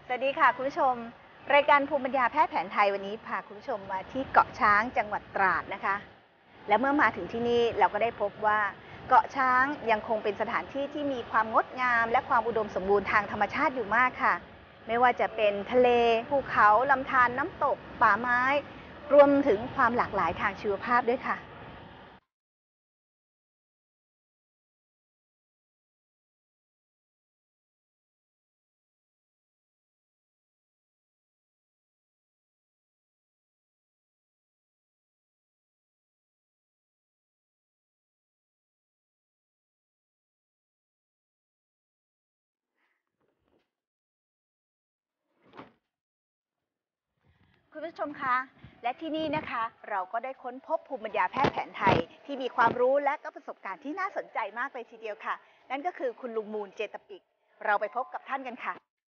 สวัสดีค่ะคุณผู้ชมรายการภูมิปัญญาแพทย์แผนไทยวันนี้พาคุณผู้ชมมาที่เกาะช้างจังหวัดตราดนะคะและเมื่อมาถึงที่นี่เราก็ได้พบว่าเกาะช้างยังคงเป็นสถานที่ที่มีความงดงามและความอุดมสมบูรณ์ทางธรรมชาติอยู่มากค่ะไม่ว่าจะเป็นทะเลภูเขาลำธารน้ำตกป่าไม้รวมถึงความหลากหลายทางชีวภาพด้วยค่ะคุณผู้ชมคะและที่นี่นะคะเราก็ได้ค้นพบภูมิปัญญาแพทย์แผนไทยที่มีความรู้และก็ประสบการณ์ที่น่าสนใจมากเลยทีเดียวค่ะนั่นก็คือคุณลุงมูลเจตปิกเราไปพบกับท่านกันค่ะ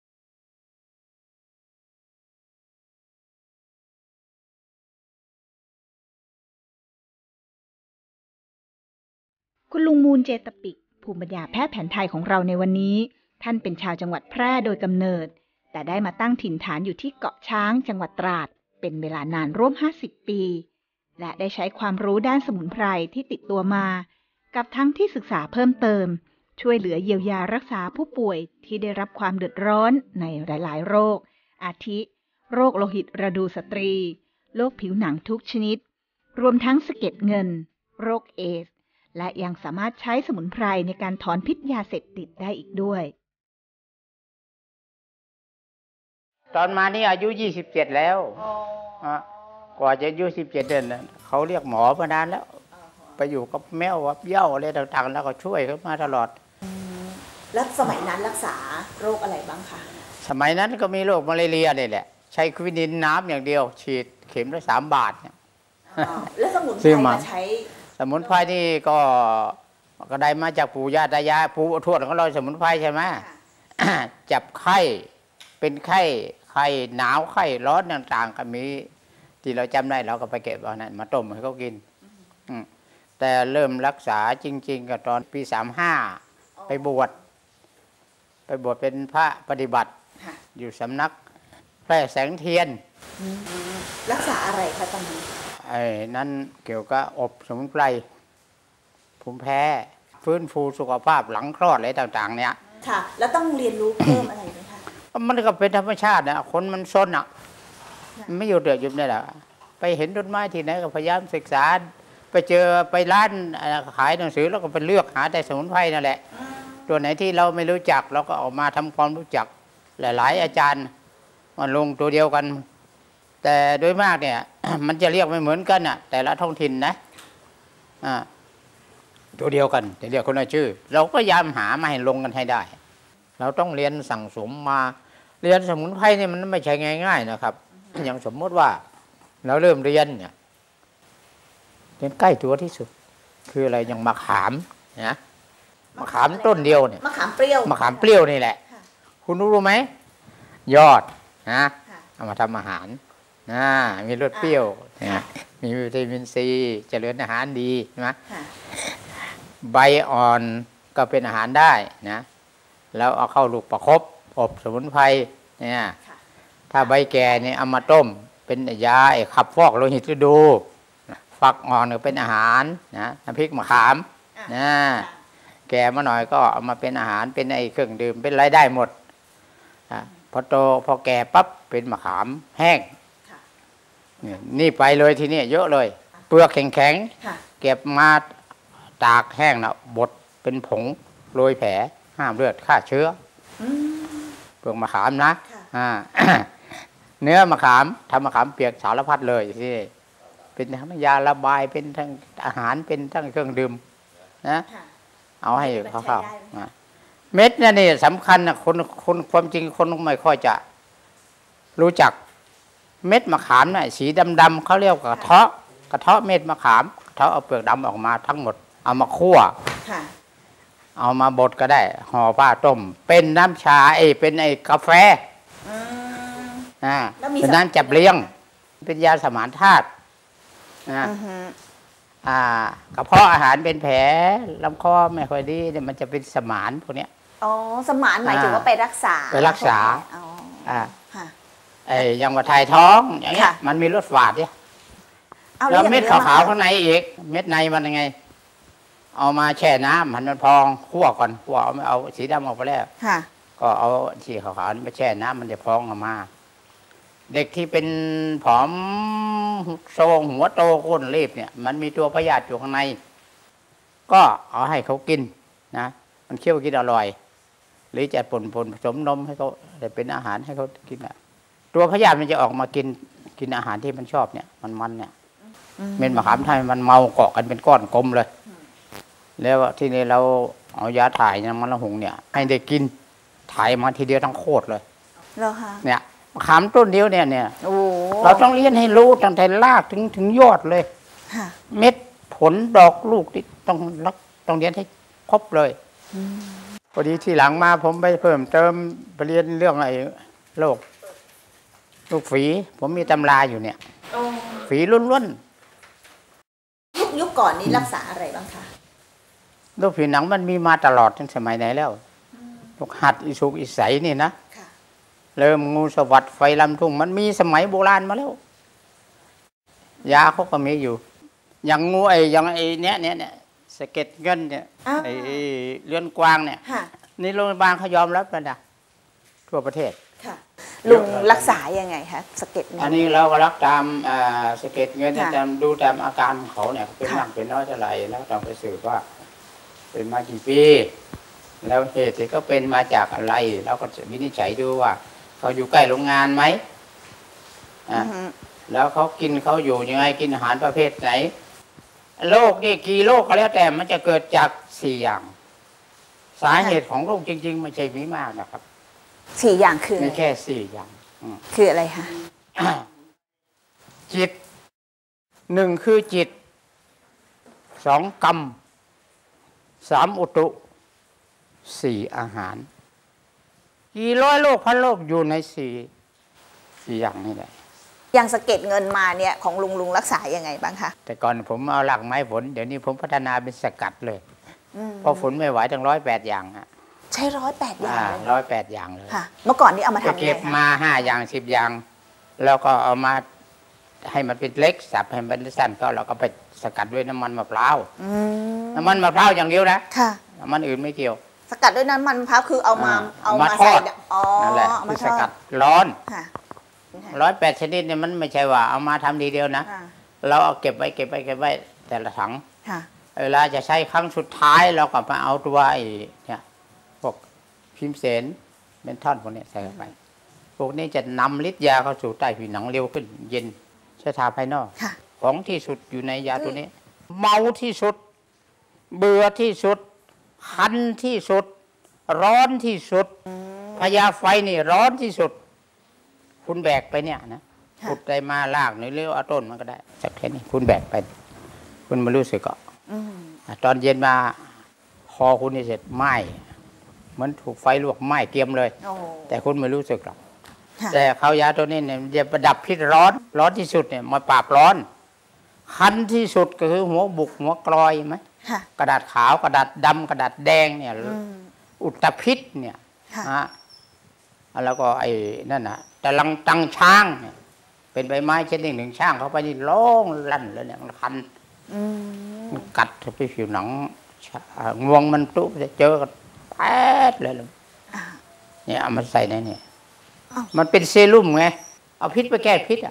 คุณลุงมูลเจตปิกภูมิปัญญาแพทย์แผนไทยของเราในวันนี้ท่านเป็นชาวจังหวัดแพร่โดยกำเนิดแต่ได้มาตั้งถิ่นฐานอยู่ที่เกาะช้างจังหวัดตราดเป็นเวลานานร่วม50 ปีและได้ใช้ความรู้ด้านสมุนไพรที่ติดตัวมากับทั้งที่ศึกษาเพิ่มเติมช่วยเหลือเยียวยารักษาผู้ป่วยที่ได้รับความเดือดร้อนในหลายๆโรคอาทิโรคโลหิตระดูสตรีโรคผิวหนังทุกชนิดรวมทั้งสะเก็ดเงินโรคเอดส์และยังสามารถใช้สมุนไพรในการถอนพิษยาเสพติดได้อีกด้วยตอนมานี่อายุ27แล้วกว่าจะอายุ17เดือนเขาเรียกหมอมานานแล้วไปอยู่กับแมววับเย่าอะไรต่างๆแล้วก็ช่วยเขามาตลอดแล้วสมัยนั้นรักษาโรคอะไรบ้างคะสมัยนั้นก็มีโรคมาลาเรียนี่แหละใช้ควินินน้ำอย่างเดียวฉีดเข็มละ3 บาทเนี่ยแล้วสมุนไพรมาใช้สมุนไพรนี่ก็ได้มาจากปู่ย่าตายายปู่ทวดของเราสมุนไพรใช่ไหมจับไข้เป็นไข้หนาวไข้ร้อนต่างๆก็มีที่เราจำได้เราก็ไปเก็บเอานั้นมาต้มให้เขากินแต่เริ่มรักษาจริงๆก็ตอนปี35ไปบวชเป็นพระปฏิบัติอยู่สำนักแพร่แสงเทียนรักษาอะไรคะตอนนี้นั้นเกี่ยวกับอบสมุนไพรภูมิแพ้ฟื้นฟูสุขภาพหลังคลอดอะไรต่างๆเนี่ยค่ะแล้วต้องเรียนรู้เพิ่มอะไรไหมคะมันก็เป็นธรรมชาตินะคนมันซนอ่ะไม่อยู่เดือดยุบนี่แหละไปเห็นต้นไม้ที่ไหนก็พยายามศึกษาไปเจอไปร้านขายหนังสือแล้วก็ไปเลือกหาแต่สมุนไพรนั่นแหละตัวไหนที่เราไม่รู้จักเราก็ออกมาทำความรู้จักหลายๆอาจารย์มาลงตัวเดียวกันแต่โดยมากเนี่ย มันจะเรียกไม่เหมือนกันอ่ะแต่ละท้องถิ่นนะตัวเดียวกันจะเรียกคนละชื่อเราก็พยายามหามาให้ลงกันให้ได้เราต้องเรียนสั่งสมมาเรียนสมุนไพรเนี่ยมันไม่ใช่ง่ายๆนะครับอย่างสมมติว่าเราเริ่มเรียนเนี่ยเรียนใกล้ตัวที่สุดคืออะไรอย่างมะขามนะมะขามต้นเดียวเนี่ยมะขามเปรี้ยวนี่แหละคุณรู้ไหมยอดนะเอามาทำอาหารมีรสเปรี้ยวนะมีวิตามินซีเจริญอาหารดีใช่ไหมใบอ่อนก็เป็นอาหารได้นะแล้วเอาเข้าลูกประคบอบสมุนไพรเนี่ยถ้าใบแก่เนี่ยเอามาต้มเป็นยาขับฟอกโลหิตฤดูฟักอ่อนก็เป็นอาหารนะน้ำพริกมะขามนะแก่มาหน่อยก็เอามาเป็นอาหารเป็นเครื่องดื่มเป็นรายได้หมดพอโตพอแก่ปั๊บเป็นมะขามแห้งนี่ไปเลยทีนี้เยอะเลยเปลือกแข็งๆเก็บมาตากแห้งนะบดเป็นผงโรยแผลห้ามเลือดฆ่าเชื้อเปลือกมะขามนะเนื้อมะขามทำมะขามเปียกสารพัดเลยที่เป็นทั้งยาระบายเป็นทั้งอาหารเป็นทั้งเครื่องดื่มนะเอาให้เขาเข้าเม็ดนี่สำคัญนะคนความจริงคนไม่ค่อยจะรู้จักเม็ดมะขามน่ะสีดำๆเขาเรียกกระเทาะเม็ดมะขามกระเทาะเอาเปลือกดำออกมาทั้งหมดเอามาคั่วเอามาบดก็ได้ห่อผ้าต้มเป็นน้ำชาเป็นกาแฟเป็นน้ำจับเลี้ยงเป็นยาสมานธาตุกระเพาะอาหารเป็นแผลลำคอไม่ค่อยดีเนี่ยมันจะเป็นสมานพวกนี้สมานหมายถึงว่าไปรักษาอย่างว่าถ่ายท้องอย่างเงี้ยมันมีรสฝาดเนี่ยแล้วเม็ดขาวๆข้างในอีกเม็ดในมันยังไงเอามาแช่น้ำมันพองคั่วก่อนคั่วเอาสีดำออกไปแล้วก็เอาที่ขาวๆนี่ไปแช่น้ำมันจะพองออกมาเด็กที่เป็นผอมโซงหัวโตก้นรีบเนี่ยมันมีตัวพยาธิอยู่ข้างในก็เอาให้เขากินนะมันเคี้ยวกินอร่อยหรือจะผสมนมให้เขาได้เป็นอาหารให้เขากินตัวพยาธิมันจะออกมากินอาหารที่มันชอบเนี่ยมันเนี่ยเม็ดมะขามไทยมันเมาเกาะกันเป็นก้อนกลมเลยแล้วที่นี่เราเอายาถ่ายน้ำมันละหุงเนี่ยให้ได้กินถ่ายมาทีเดียวทั้งโคตรเลยเหรอคะเนี่ยมะขามต้นเดียวเนี่ยเราต้องเรียนให้รู้ตั้งแต่รากถึงยอดเลยเม็ดผลดอกลูกที่ต้องเรียนให้ครบเลยพอดีที่หลังมาผมไปเพิ่มเติมไปเรียนเรื่องโรคลูกฝีผมมีตำราอยู่เนี่ยฝีล้วนๆยุคก่อนนี้รักษาอะไรบ้างคะโรคผิวหนังมันมีมาตลอดตั้งสมัยไหนแล้วโรคหัดอิสุกอิสัยนี่นะเริ่มงูสวัสดิ์ไฟลำทุ่งมันมีสมัยโบราณมาแล้วยาเขาก็มีอยู่อย่างงูอย่างเนี้ยสะเก็ดเงินเนี่ยเลื่อนกวางเนี่ยนี่โรงพยาบาลเขายอมรับแล้วนะทั่วประเทศลุงรักษายังไงคะสะเก็ดเงินอันนี้เราก็รักตามสะเก็ดเงินตามดูตามอาการเขาเนี่ยเป็นมากเป็นน้อยเท่าไหร่แล้วต้องไปสืบว่าเป็นมากี่ปีแล้วเหตุที่เขาเป็นมาจากอะไรเราก็จะวินิจฉัยดูว่าเขาอยู่ใกล้โรงงานไหมแล้วเขากินเขาอยู่ยังไงกินอาหารประเภทไหนโรคนี่กี่โรคก็แล้วแต่มันจะเกิดจาก4 อย่างสาเหตุของโรคจริงๆไม่ใช่มีมากนะครับ 4 อย่างคือไม่แค่4 อย่างคืออะไรคะจิต1คือจิต2กรรม3อุตุ4อาหารกี่ร้อยโรคพันโรคอยู่ใน4อย่างนี่แหละอย่างสะเก็ดเงินมาเนี่ยของลุงรักษายังไงบ้างคะแต่ก่อนผมเอาหลักไม้ผลเดี๋ยวนี้ผมพัฒนาเป็นสกัดเลยเพราะฝนไม่ไหวตั้ง108 อย่างใช้108 อย่าง 108 อย่างเลยค่ะเมื่อก่อนนี้เอามาทำอะไรเก็บมา5 อย่าง10 อย่างแล้วก็เอามาให้มันเป็นเล็กสับให้มันสั้นก็เราก็ไปสกัดด้วยน้ำมันมะพร้าวน้ำมันมะพร้าวอย่างเดียวนะน้ำมันอื่นไม่เกี่ยวสกัดด้วยน้ำมันมะพร้าวคือเอามาทอดนั่นแหละคือสกัดร้อน108 ชนิดเนี่ยมันไม่ใช่ว่าเอามาทำทีเดียวนะเราเอาเก็บไว้แต่ละถังเวลาจะใช้ครั้งสุดท้ายเราก็มาเอาตัวเนี่ยพวกพิมเสนเป็นท่อนพวกนี้ใส่เข้าไปพวกนี้จะนำฤทธิ์ยาเข้าสู่ใต้ผิวหนังเร็วขึ้นเย็นใช้ทาภายนอกของที่สุดอยู่ในยาตัวนี้เมาที่สุดเบื่อที่สุดคันที่สุดร้อนที่สุดพญาไฟนี่ร้อนที่สุดคุณแบกไปเนี่ยนะขุดได้มาลากหรือเลี้ยวเอาต้นมันก็ได้สักแค่นี้คุณแบกไปคุณมารู้สึกก็ตอนเย็นมาคอคุณนี่เสร็จไหม้เหมือนถูกไฟลวกไหม้เกรียมเลยแต่คุณไม่รู้สึกหรอกแต่เขายาตัวนี้เนี่ยจะประดับพิษร้อนที่สุดเนี่ยมาปราบร้อนคันที่สุดก็คือหัวบุกหัวกลอยไหมกระดาษขาวกระดาษดำกระดาษแดงเนี่ยอุตพิษเนี่ยแล้วก็ไอ้นั่นน่ะแต่ลังตังช้างเนี่ยเป็นใบไม้ชนิดหนึ่งช่างเข้าไปนี่ร้องลั่นเลยเนี่ยมันคันมันกัดไปผิวหนังงวงมันตุ๊บจะเจอกันแป๊ดเลยเนี่ยเอามาใส่ในนี่มันเป็นเซรุ่มไงเอาพิษไปแก้พิษ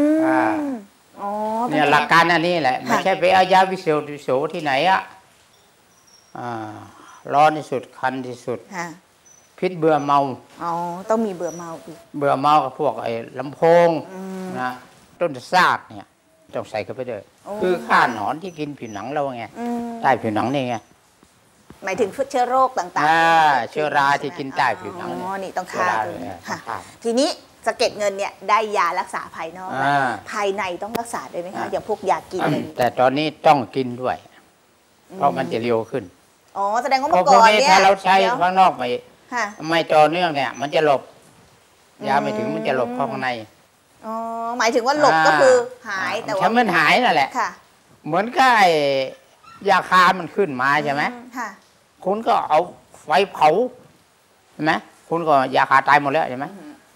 เนี่ยหลักการอันนี้แหละไม่ใช่ไปเอายาวิเศษวิโสที่ไหนร้อนที่สุดคันที่สุดพิษเบื่อเมาต้องมีเบื่อเมาอีกเบื่อเมากับพวกลำโพงนะต้นซากเนี่ยต้องใส่เข้าไปด้วยคือฆ่าหนอนที่กินผิวหนังเราไงใต้ผิวหนังนี่ไงหมายถึงเชื้อโรคต่างๆเชื้อราที่กินใต้ผิวหนังนี่ต้องฆ่าค่ะทีนี้สะเก็ดเงินเนี่ยได้ยารักษาภายนอกภายในต้องรักษาได้ไหมคะอย่างพวกยากินแต่ตอนนี้ต้องกินด้วยเพราะมันจะเร็วขึ้นแสดงว่าเมื่อก่อนเนี่ยถ้าเราใช้ข้างนอกไม่ต่อเนื่องเนี่ยมันจะหลบยาไม่ถึงมันจะหลบเข้าข้างในหมายถึงว่าหลบก็คือหายแต่ว่ามันหายนั่นแหละเหมือนกับยาคามันขึ้นมาใช่ไหมคุณก็เอาไฟเผาใช่ไหมคุณก็ยาคาตายหมดแล้วใช่ไหม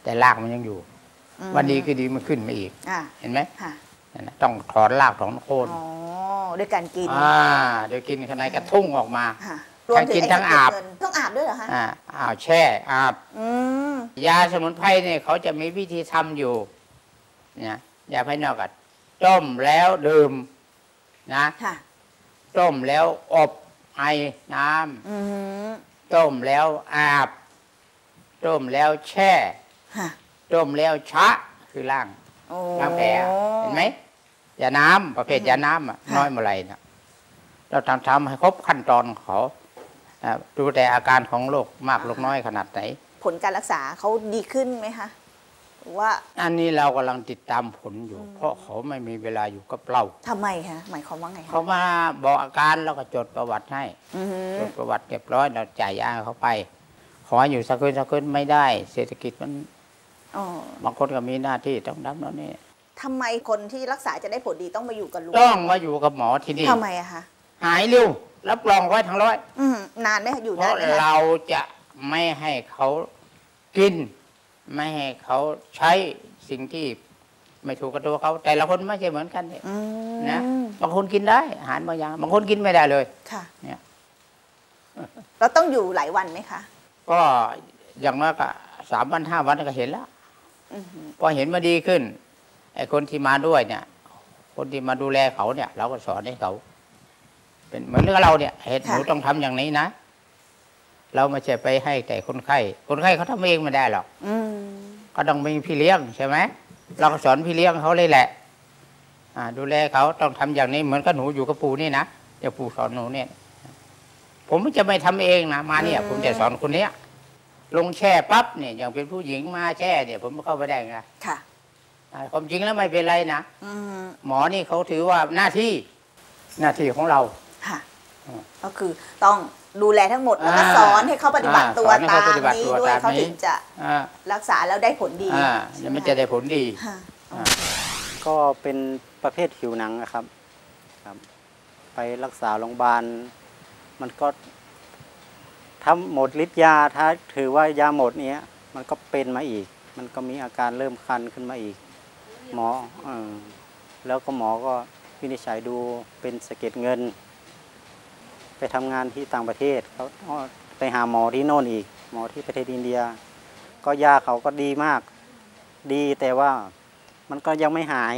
แต่รากมันยังอยู่วันดีคือดีมันขึ้นมาอีกเห็นไหมต้องถอนรากถอนโคนด้วยการกินโดยกินข้างในกระทุ่งออกมาทั้งกินทั้งอาบต้องอาบด้วยเหรอคะแช่อาบยาสมุนไพรเนี่ยเขาจะมีวิธีทำอยู่เนี่ยยาภายนอกก็ต้มแล้วดื่มนะต้มแล้วอบไอน้ำต้มแล้วอาบต้มแล้วแช่ต้มแล้วชะคือล้างแผลเห็นไหมยาน้ำประเภทยาน้ำน้อยเมื่อไรนะเราทำให้ครบขั้นตอนเขาดูแต่อาการของโรคมากโรคน้อยขนาดไหนผลการรักษาเขาดีขึ้นไหมคะว่าอันนี้เรากำลังติดตามผลอยู่เพราะเขาไม่มีเวลาอยู่กับเราทำไมคะหมายความว่าไงคะเขามาบอกอาการแล้วก็จดประวัติให้จดประวัติเรียบร้อยเราจ่ายยาเขาไปขออยู่สักคืนไม่ได้เศรษฐกิจมันบางคนก็มีหน้าที่ต้องทำแล้วนี่ทำไมคนที่รักษาจะได้ผลดีต้องมาอยู่กับลุงต้องมาอยู่กับหมอที่นี่ทำไมอะคะหายเร็วรับรอง100% นานไหมอยู่นานเพราะเราจะไม่ให้เขากินไม่ให้เขาใช้สิ่งที่ไม่ถูกกับตัวเขาแต่ละคนไม่ใช่เหมือนกันเนี่ยนะบางคนกินได้อาหารบางอย่างบางคนกินไม่ได้เลยค่ะเนี่ยเราต้องอยู่หลายวันไหมคะก็อย่างน้อยก็3 วัน5 วันก็เห็นแล้วพอเห็นมาดีขึ้นไอ้คนที่มาด้วยเนี่ยคนที่มาดูแลเขาเนี่ยเราก็สอนให้เขาเป็นเหมือนกับเราเนี่ยเหตุหนูต้องทำอย่างนี้นะเราไม่ใช่ไปให้แต่คนไข้เขาทำเองไม่ได้หรอกก็ต้องมีพี่เลี้ยงใช่ไหมเราก็สอนพี่เลี้ยงเขาเลยแหละดูแลเขาต้องทำอย่างนี้เหมือนกับหนูอยู่กับปู่นี่นะเดี๋ยวปู่สอนหนูเนี่ยผมจะไม่ทำเองนะมาเนี่ยผมจะสอนคนเนี้ยลงแช่ปั๊บเนี่ยอย่างเป็นผู้หญิงมาแช่เนี่ยผมเข้าไปได้ไงค่ะความจริงแล้วไม่เป็นไรนะหมอนี่เขาถือว่าหน้าที่ของเราค่ะก็คือต้องดูแลทั้งหมดแล้วก็สอนให้เขาปฏิบัติตัวตามนี้ด้วยเขาถึงจะรักษาแล้วได้ผลดีมันจะได้ผลดีก็เป็นประเภทผิวหนังนะครับไปรักษาโรงพยาบาลมันก็ถ้าหมดฤทธิ์ยาถ้าถือว่ายาหมดเนี้ยมันก็เป็นมาอีกมันก็มีอาการเริ่มคันขึ้นมาอีกหมอแล้วก็หมอก็วินิจฉัยดูเป็นสะเก็ดเงินไปทำงานที่ต่างประเทศเขาไปหาหมอที่โน่นอีกหมอที่ประเทศอินเดียก็ยาเขาก็ดีมากดีแต่ว่ามันก็ยังไม่หาย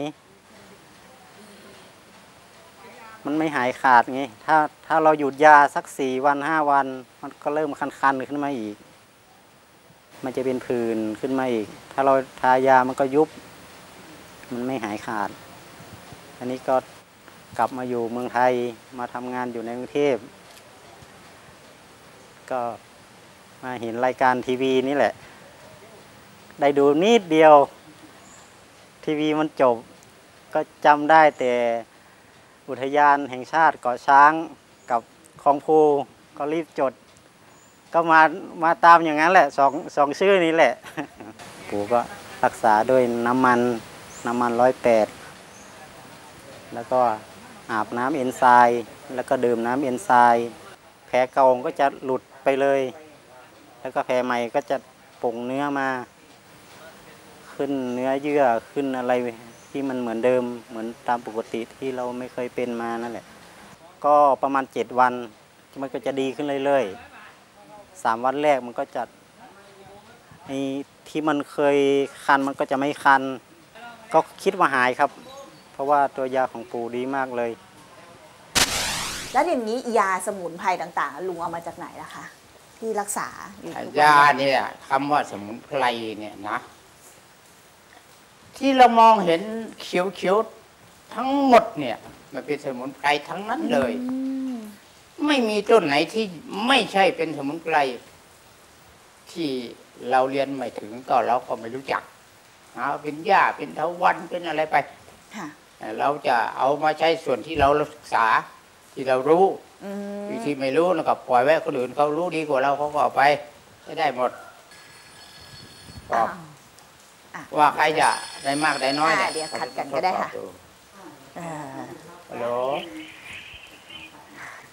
มันไม่หายขาดไงถ้าเราหยุดยาสัก4 วัน5 วันมันก็เริ่มคันๆขึ้นมาอีกมันจะเป็นผื่นขึ้นมาอีกถ้าเราทายามันก็ยุบมันไม่หายขาดอันนี้ก็กลับมาอยู่เมืองไทยมาทำงานอยู่ในกรุงเทพก็มาเห็นรายการทีวีนี่แหละได้ดูนิดเดียวทีวีมันจบก็จำได้แต่อุทยานแห่งชาติเกาะช้างกับคลองภูก็รีบจดก็มาตามอย่างนั้นแหละสองชื่อนี้แหละปู่ก็รักษาด้วยน้ำมัน108แล้วก็อาบน้ำเอนไซม์แล้วก็ดื่มน้ำเอนไซม์แผลเก่าก็จะหลุดไปเลยแล้วก็แผลใหม่ก็จะป่งเนื้อมาขึ้นเนื้อเยื่อขึ้นอะไรที่มันเหมือนเดิมเหมือนตามปกติที่เราไม่เคยเป็นมานั่นแหละก็ประมาณ7 วันมันก็จะดีขึ้นเรื่อยๆ3 วันแรกมันก็จะไอ้ที่มันเคยคันมันก็จะไม่คันก็คิดว่าหายครับเพราะว่าตัวยาของปู่ดีมากเลยแล้วอย่างนี้ยาสมุนไพรต่างๆลุงเอามาจากไหนล่ะคะที่รักษายาเนี่ยคำว่าสมุนไพรเนี่ยนะที่เรามองเห็นเขียวๆทั้งหมดเนี่ยมันเป็นสมุนไพรทั้งนั้นเลยไม่มีต้นไหนที่ไม่ใช่เป็นสมุนไพรที่เราเรียนไม่ถึงก็เราก็ไม่รู้จักเป็นหญ้าเป็นเถาวัลย์เป็นอะไรไปเราจะเอามาใช้ส่วนที่เราศึกษาที่เรารู้ที่ไม่รู้แล้วก็ปล่อยไว้คนอื่นเขารู้ดีกว่าเราเขาก็เอาไปได้หมดว่าใครจะได้มากได้น้อยเดี๋ยวขัดกันก็ได้ค่ะฮัลโหล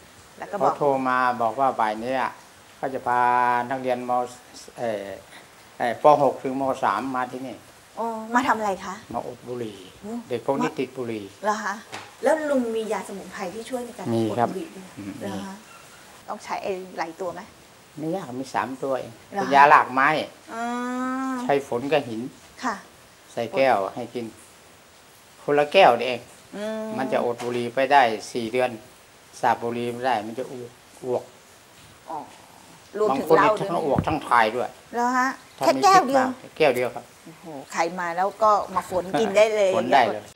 เขาโทรมาบอกว่าบ่ายนี้เขาจะพานักเรียนมป .6 ถึงม .3 มาที่นี่มาทำอะไรคะมาอดบุหรี่เด็กพวกนี้ติดบุหรี่เหรอคะแล้วลุงมียาสมุนไพรที่ช่วยในการอดบุหรี่เหรอคะต้องใช้หลายตัวไหมไม่ยากมี3 ตัวเองเป็นยาหลากไม้ใช้ฝนกับหินค่ะใส่แก้วให้กินคนละแก้วเองมันจะอดบุหรี่ไปได้4 เดือนสาบบุหรี่ไม่ได้มันจะอ้วกรวมถึงเหล้าด้วยทั้งอ้วกทั้งถ่ายด้วยแล้วฮะแค่แก้วเดียวแก้วเดียวครับโอ้โหใครมาแล้วก็มาฝนกินได้เลยฝนได้เลย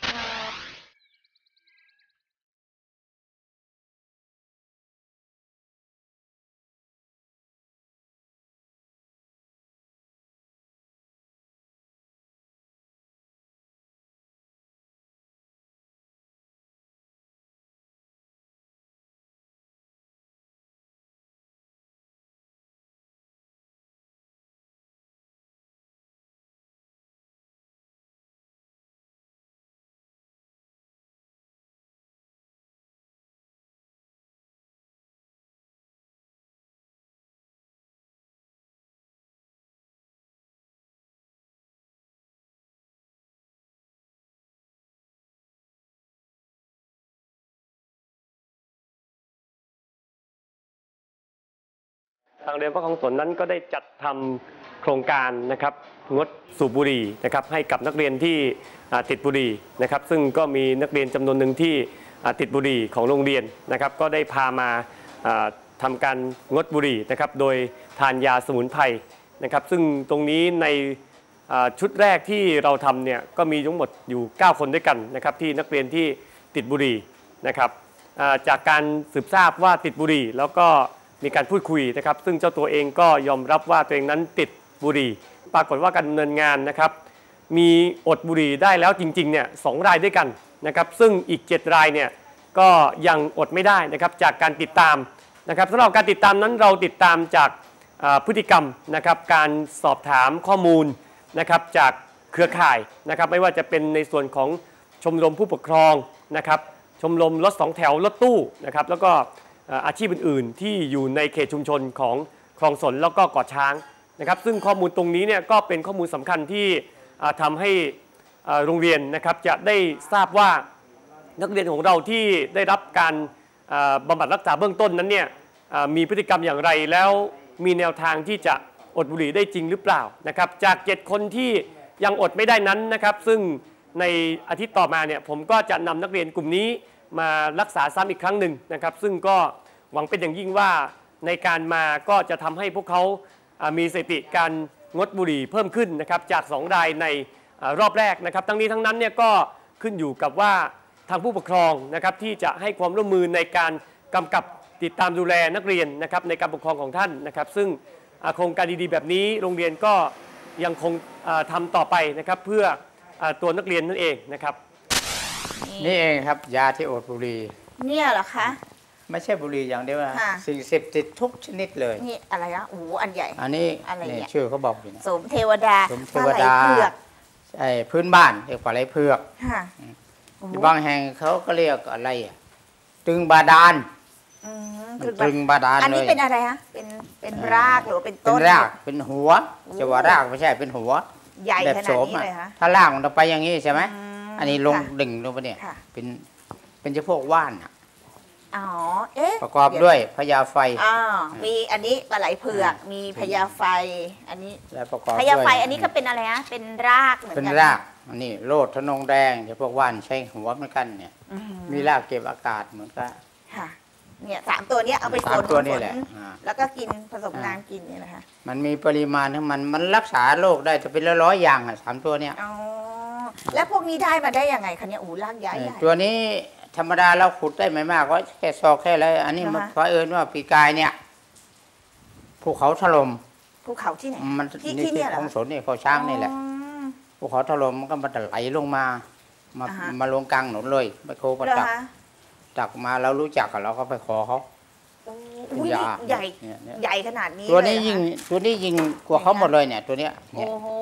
ทางเรียนพระคลองสนนั้นก็ได้จัดทำโครงการนะครับงดสูบบุหรี่นะครับให้กับนักเรียนที่ติดบุหรี่นะครับซึ่งก็มีนักเรียนจำนวนหนึ่งที่ติดบุหรี่ของโรงเรียนนะครับก็ได้พามาทำการงดบุหรี่นะครับโดยทานยาสมุนไพรนะครับซึ่งตรงนี้ในชุดแรกที่เราทำเนี่ยก็มีทั้งหมดอยู่9 คนด้วยกันนะครับที่นักเรียนที่ติดบุหรี่นะครับจากการสืบทราบว่าติดบุหรี่แล้วก็มีการพูดคุยนะครับซึ่งเจ้าตัวเองก็ยอมรับว่าตัวเองนั้นติดบุหรี่ปรากฏว่าการดำเนินงานนะครับมีอดบุหรี่ได้แล้วจริงๆเนี่ย2 รายด้วยกันนะครับซึ่งอีก7 รายเนี่ยก็ยังอดไม่ได้นะครับจากการติดตามนะครับสำหรับการติดตามนั้นเราติดตามจากพฤติกรรมนะครับการสอบถามข้อมูลนะครับจากเครือข่ายนะครับไม่ว่าจะเป็นในส่วนของชมรมผู้ปกครองนะครับชมรมรถ2 แถวรถตู้นะครับแล้วก็อาชีพอื่นๆที่อยู่ในเขตชุมชนของคลองสนแล้วก็เกาะช้างนะครับซึ่งข้อมูลตรงนี้เนี่ยก็เป็นข้อมูลสำคัญที่ทำให้โรงเรียนนะครับจะได้ทราบว่านักเรียนของเราที่ได้รับการบำบัดรักษาเบื้องต้นนั้นเนี่ยมีพฤติกรรมอย่างไรแล้วมีแนวทางที่จะอดบุหรี่ได้จริงหรือเปล่านะครับจาก7 คนที่ยังอดไม่ได้นั้นนะครับซึ่งในอาทิตย์ต่อมาเนี่ยผมก็จะนำนักเรียนกลุ่มนี้มารักษาซ้ำอีกครั้งหนึ่งนะครับซึ่งก็หวังเป็นอย่างยิ่งว่าในการมาก็จะทำให้พวกเขามีสถิติการงดบุหรี่เพิ่มขึ้นนะครับจาก2 รายในรอบแรกนะครับทั้งนี้ทั้งนั้นเนี่ยก็ขึ้นอยู่กับว่าทางผู้ปกครองนะครับที่จะให้ความร่วมมือในการกำกับติดตามดูแลนักเรียนนะครับในการปกครองของท่านนะครับซึ่งโครงการดีๆแบบนี้โรงเรียนก็ยังคงทำต่อไปนะครับเพื่อตัวนักเรียนนั่นเองนะครับนี่เองครับยาที่อดบุหรี่เนี่ยเหรอคะไม่ใช่บุหรี่อย่างเดียวนะสิ่งเสพติดทุกชนิดเลยนี่อะไรนะโอ้อันใหญ่อันนี้อะไรเนี่ยชื่อเขาบอกอยู่สมเทวดาสมเทวดาพื้นบ้านเรียกว่าอะไรเผือกบางแห่งเขาก็เรียกอะไรตึงบาดาลตึงบาดาลเลยอันนี้เป็นอะไรฮะเป็นรากหรือเป็นต้นเป็นรากเป็นหัวจะว่ารากไม่ใช่เป็นหัวใหญ่ขนาดนี้เลยคะถ้ารากมันจะไปอย่างนี้ใช่ไหมอันนี้ลงดิ่งลงไปเนี่ยเป็นเฉพาะว่านอ๋อประกอบด้วยพญาไฟมีอันนี้ปลาไหลเผือกมีพญาไฟอันนี้พญาไฟอันนี้ก็เป็นอะไรฮะเป็นรากเหมือนกันเป็นรากอันนี้โลดทนงแดงเฉพาะว่านใช้หัวเหมือนกันเนี่ยมีรากเก็บอากาศเหมือนกันค่ะเนี่ย3 ตัวนี้เอาไปฝนตัวนี้แหละแล้วก็กินผสมน้ำกินนี่นะคะมันมีปริมาณของมันรักษาโรคได้จะเป็นร้อยอย่าง3 ตัวเนี่ยแล้วพวกนี้ได้มาได้ยังไงคะเนี่ยรากใหญ่ตัวนี้ธรรมดาเราขุดได้ไม่มากก็แค่ซอกแค่อะไรอันนี้มันเพราะว่าปีกายเนี่ยภูเขาถล่มภูเขาที่ไหนมันที่เนี่ยของสนนี่เขาช้างนี่แหละภูเขาถล่มมันก็มันไหลลงมาลงกลางถนนเลยไปโคประจักมาเรารู้จักเราก็ไปขอเขาใหญ่ขนาดนี้ตัวนี้ยิงกว่าเขาหมดเลยเนี่ยตัวเนี้ยโอ้โห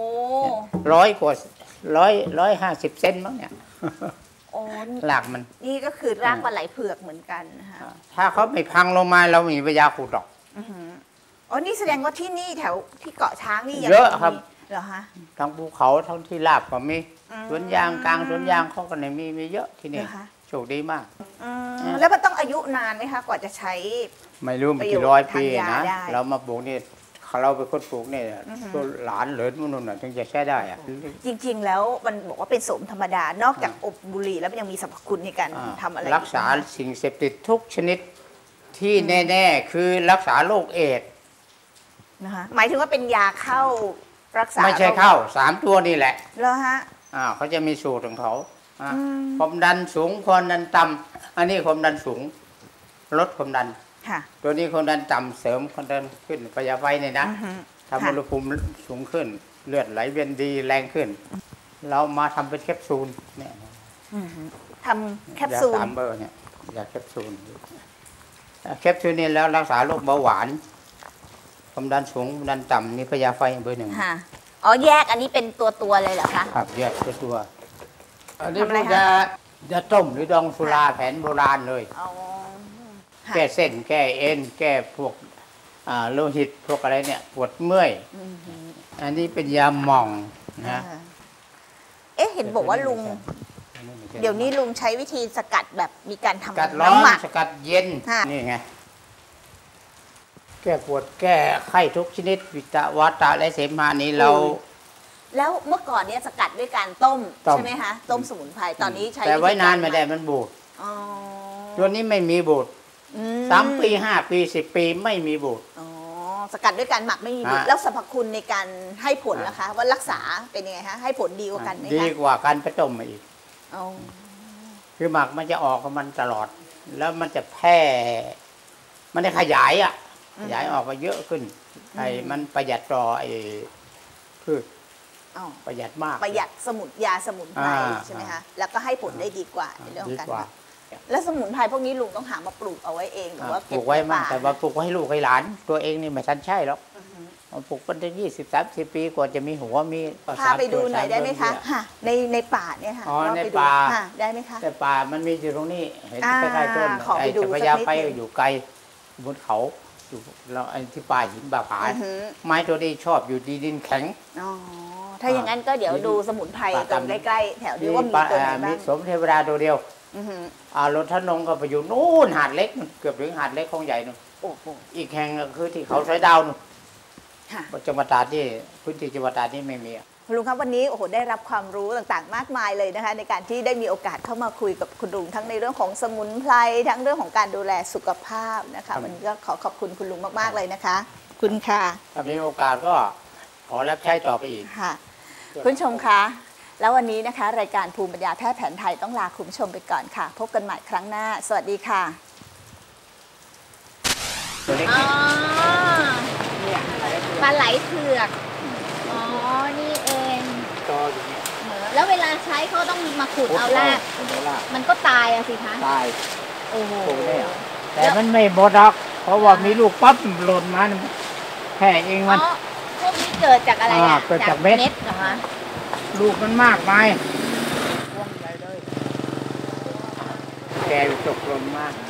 100 กว่า150 เซนมั้งเนี่ยหลักมันนี่ก็คือรากปลาไหลเผือกเหมือนกันนะคะถ้าเขาไม่พังลงมาเรามีปัญญาขุดหรอกอ๋อนี่แสดงว่าที่นี่แถวที่เกาะช้างนี่เยอะครับเหรอฮะทั้งภูเขาทั้งที่ราบก็มีสวนยางกลางสวนยางเขาก็มีเยอะที่นี่โชคดีมากแล้วมันต้องอายุนานไหมคะกว่าจะใช้ไม่รู้มันกี่ร้อยปีนะเรามาปลูกนี่เราเป็นคนปลูกเนี่ยตัวหลานเหลินมันน่ะถึงจะใช้ได้อะจริงๆแล้วมันบอกว่าเป็นโสมธรรมดานอกจากอบบุหรี่แล้วมันยังมีสรรพคุณในการทำอะไรรักษาสิ่งเสพติดทุกชนิดที่แน่ๆคือรักษาโรคเอดส์นะคะหมายถึงว่าเป็นยาเข้ารักษาไม่ใช่เข้า3 ตัวนี่แหละแล้วฮะเขาจะมีสูตรของเขาความดันสูงความดันต่ำอันนี้ความดันสูงลดความดันตัวนี้ความดันต่ำเสริมความดันขึ้นประหยัดไฟเนี่ยนะทำอุณหภูมิสูงขึ้นเลือดไหลเวียนดีแรงขึ้นเรามาทำเป็นแคปซูลเนี่ยทำแคปซูล 3 เบอร์เนี่ยยาแคปซูลนี่แล้วรักษาโรคเบาหวานความดันสูงความดันต่ำนี่พยาไฟเบอร์ 1 อ๋อแยกอันนี้เป็นตัวเลยเหรอคะครับแยกตัวอันนี้มันจะต้มหรือดองสุราแผนโบราณเลยแก้เส้นแก้เอ็นแก้พวกโลหิตพวกอะไรเนี่ยปวดเมื่อยอันนี้เป็นยาหม่องนะเห็นบอกว่าลุงเดี๋ยวนี้ลุงใช้วิธีสกัดแบบมีการทำน้ำหมักสกัดเย็นนี่ไงแก้ปวดแก้ไข้ทุกชนิดวิตวาตะและเสมหะนี้เราแล้วเมื่อก่อนเนี่ยสกัดด้วยการต้มใช่ไหมคะต้มสมุนไพรตอนนี้ใช้แต่ไว้นานไม่ได้มันบูดตัวนี้ไม่มีบูด3 ปี 5 ปี 10 ปีไม่มีบูดสกัดด้วยการหมักไม่มีบูดแล้วสรรพคุณในการให้ผลนะคะว่ารักษาเป็นยังไงคะให้ผลดีกว่ากันไหมคะดีกว่าการไปต้มมาอีกคือหมักมันจะออกของมันตลอดแล้วมันจะแพร่มันจะขยายออกมาเยอะขึ้นมันประหยัดต่อพืชประหยัดมากประหยัดยาสมุนไพรใช่ไหมคะแล้วก็ให้ผลได้ดีกว่าในเรื่องการแล้วสมุนไพรพวกนี้ลุงต้องหามาปลูกเอาไว้เองหรือว่าปลูกไว้มากแต่ว่าปลูกไว้ให้ลูกให้หลานตัวเองนี่ไม่ทันใช่หรอกปลูกเป็น20-30 ปีกว่าจะมีหัวมีพาไปดูหน่อยได้ไหมคะในป่าเนี่ยค่ะในป่าได้ไหมคะแต่ป่ามันมีอยู่ตรงนี้เห็นใกล้ๆต้นไอ้พญาไฟอยู่ไกลบนเขาอยู่เราไอ้ที่ป่าหินบ่าผาไม้ตัวนี้ชอบอยู่ดินแข็งถ้าอย่างนั้นก็เดี๋ยวดูสมุนไพรตรงใกล้ๆแถวนี้ว่ามีตัวไหนบ้างมีสมเทวดาตัวเดียวรถทนงก็ไปอยู่นู่นหาดเล็กเกือบถึงหาดเล็กของใหญ่นู่นอีกแห่งก็คือที่เขาสอยดาวนู่นจังหวัดตราดที่พื้นที่จังหวัดตราดนี่ไม่มีคุณลุงครับวันนี้โอ้โหได้รับความรู้ต่างๆมากมายเลยนะคะในการที่ได้มีโอกาสเข้ามาคุยกับคุณลุงทั้งในเรื่องของสมุนไพรทั้งเรื่องของการดูแลสุขภาพนะคะวันนี้ก็ขอบคุณคุณลุงมากๆเลยนะคะคุณค่ะถ้ามีโอกาสก็ขอรับใช้ต่อไปอีกค่ะคุณชมคะแล้ววันนี้นะคะรายการภูมิปัญญาแพทย์แผนไทยต้องลาคุณผู้ชมไปก่อนค่ะพบกันใหม่ครั้งหน้าสวัสดีค่ะปลาไหลเผือกอ๋อนี่เองแล้วเวลาใช้เขาต้องมาขุดเอารากมันก็ตายอะสิคะตายโอ้โหแต่มันไม่หมดหรอกเพราะว่ามีลูกปั๊บหล่นมาแค่เองมันพวกนี้เกิดจากอะไรเกิดจากเม็ดเหรอคะลูกมันมากไปแกตกลงมาก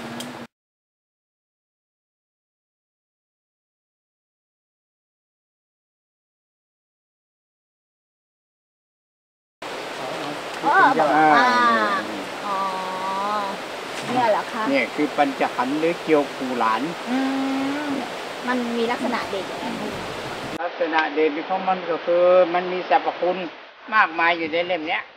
เนี่ยเหรอคะเนี่ยคือปัญจขันธ์หรือเกียวกูหลานมันมีลักษณะเด่นลักษณะเด่นของมันก็คือมันมีสรรพคุณมากมายอยู่ในเล่มเนี้ย